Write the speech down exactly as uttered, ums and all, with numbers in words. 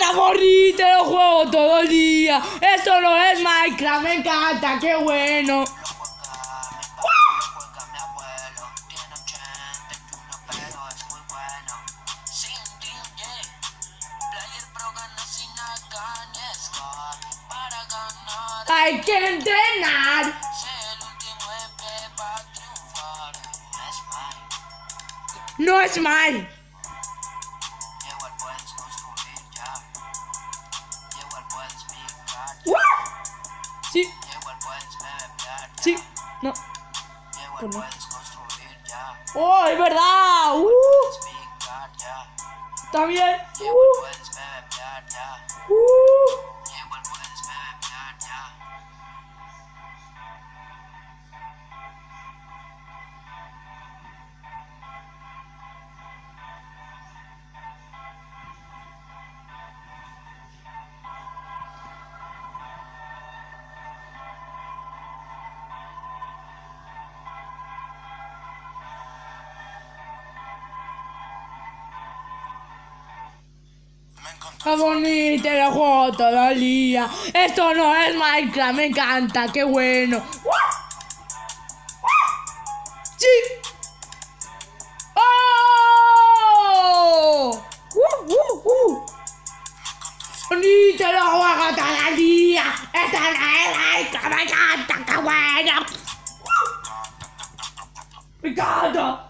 la gorri, te lo juego todo el día. Esto no es Minecraft, me encanta, qué bueno. Hay que entrenar. No es mal. Sí. Sí. No. Pues no. Oh, es verdad. Uh. Está bien. Uh. Uh. Qué bonito, te lo juego todo el día. Esto no es Minecraft, me encanta, qué bueno. ¡Sí! ¡Oh! ¡Uh, uh, uh! Bonito, te lo juego todo el día. Esto no es Minecraft, me encanta, qué bueno. Me encanta.